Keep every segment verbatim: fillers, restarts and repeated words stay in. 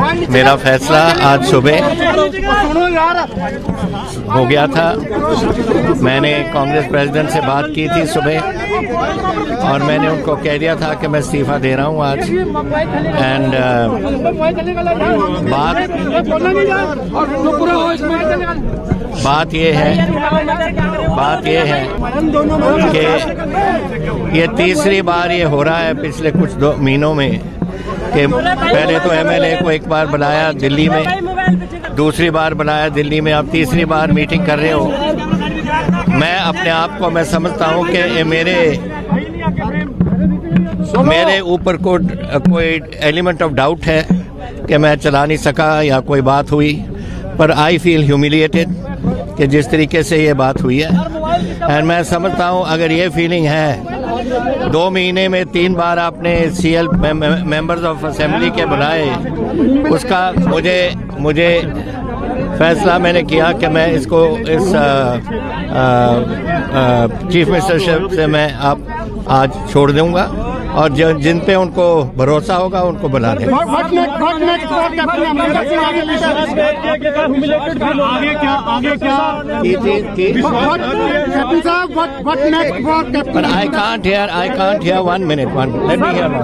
मेरा फैसला आज सुबह हो गया था। मैंने कांग्रेस प्रेसिडेंट से बात की थी सुबह और मैंने उनको कह दिया था कि मैं इस्तीफ़ा दे रहा हूँ आज। एंड uh, बात बात ये है बात ये है कि ये तीसरी बार ये हो रहा है पिछले कुछ दो महीनों में कि पहले तो एमएलए को एक बार बुलाया दिल्ली में, दूसरी बार बुलाया दिल्ली में, अब तीसरी बार मीटिंग कर रहे हो। मैं अपने आप को मैं समझता हूँ कि मेरे मेरे ऊपर को कोई एलिमेंट ऑफ डाउट है कि मैं चला नहीं सका या कोई बात हुई, पर आई फील ह्यूमिलिएटेड कि जिस तरीके से ये बात हुई है। एंड मैं समझता हूँ अगर ये फीलिंग है, दो महीने में तीन बार आपने सीएल मेंबर्स ऑफ असेंबली के बुलाए, उसका मुझे मुझे फैसला मैंने किया कि मैं इसको इस चीफ मिनिस्टरशिप से मैं आप आज छोड़ दूंगा और जिन जिन पे उनको भरोसा होगा उनको बुला दें। But I can't hear. I can't hear. One minute. One. Let me hear.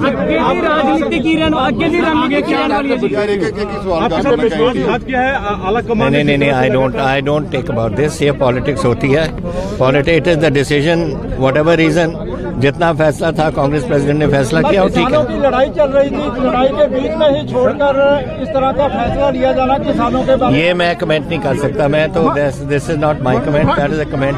नहीं नहीं नहीं I don't. I don't take about this. ये पॉलिटिक्स होती है. Politics is the decision. Whatever reason. जितना फैसला था कांग्रेस प्रेसिडेंट ने फैसला किया, ठीक है। की लड़ाई चल रही थी, लड़ाई के बीच में ही छोड़कर इस तरह का फैसला लिया जाना किसानों के बारे में, ये मैं कमेंट नहीं कर सकता। मैं तो this is not my comment, that is a comment.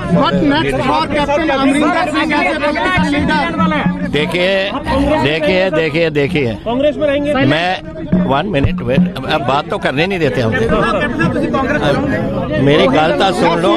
देखिए देखिए देखिए देखिए कांग्रेस में रहेंगे। मैं वन मिनट वेट, अब बात तो करने नहीं देते हम। मेरी गलता सुन लो।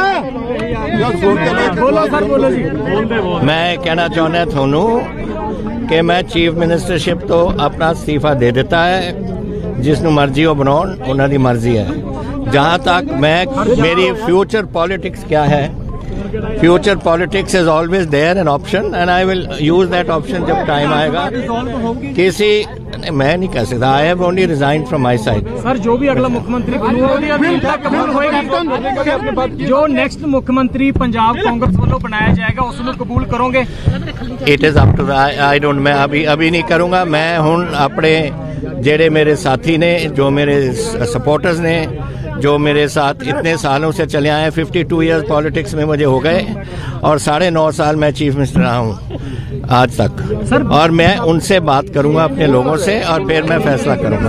मैं कहना चाहना थानू कि मैं चीफ मिनिस्टरशिप तो अपना इस्तीफा दे देता है, जिसनों मर्जी हो बनाओ, उन्होंने मर्जी है। जहाँ तक मैं मेरी फ्यूचर पॉलिटिक्स क्या है, future politics is always there an option and I will use that option जब टाइम आएगा। किसी मैं नहीं कह सकता। I have only resign from my side. Sir जो भी अगला मुख्यमंत्री जो नेक्स्ट मुख्यमंत्री पंजाब कांग्रेस वालों बनाया जाएगा उसमें कबूल करोगे? It is up to I don't मैं अभी अभी नहीं करूंगा। मैं हूं अपने जेड़े मेरे साथी ने, जो मेरे सपोर्टर्स ने, जो मेरे साथ इतने सालों से चले आए, बावन इयर्स पॉलिटिक्स में मुझे हो गए और साढ़े नौ साल मैं चीफ मिनिस्टर रहा हूँ आज तक, और मैं उनसे बात करूंगा अपने लोगों से और फिर मैं फैसला करूंगा।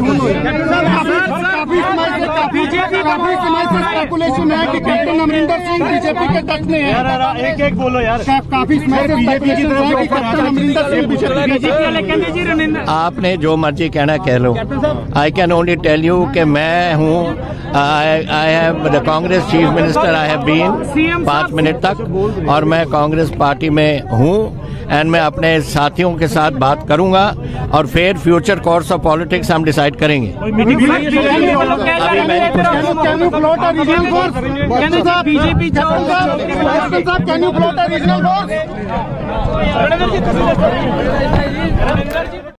बीजेपी काफी समय से स्पेकुलेशन है कि कैप्टन अमरिंदर सिंह बीजेपी के टच में है। एक एक बोलो यार। काफी समय से स्पेकुलेशन है कि कैप्टन अमरिंदर सिंह बीजेपी। आपने जो मर्जी कहना कह लो। I can only tell you कि मैं हूँ, I have the Congress chief minister, I have been पाँच मिनट तक, और मैं कांग्रेस पार्टी में हूँ एंड मैं अपने साथियों के साथ बात करूंगा और फिर फ्यूचर कोर्स ऑफ पॉलिटिक्स हम डिसाइड करेंगे। अभी मैं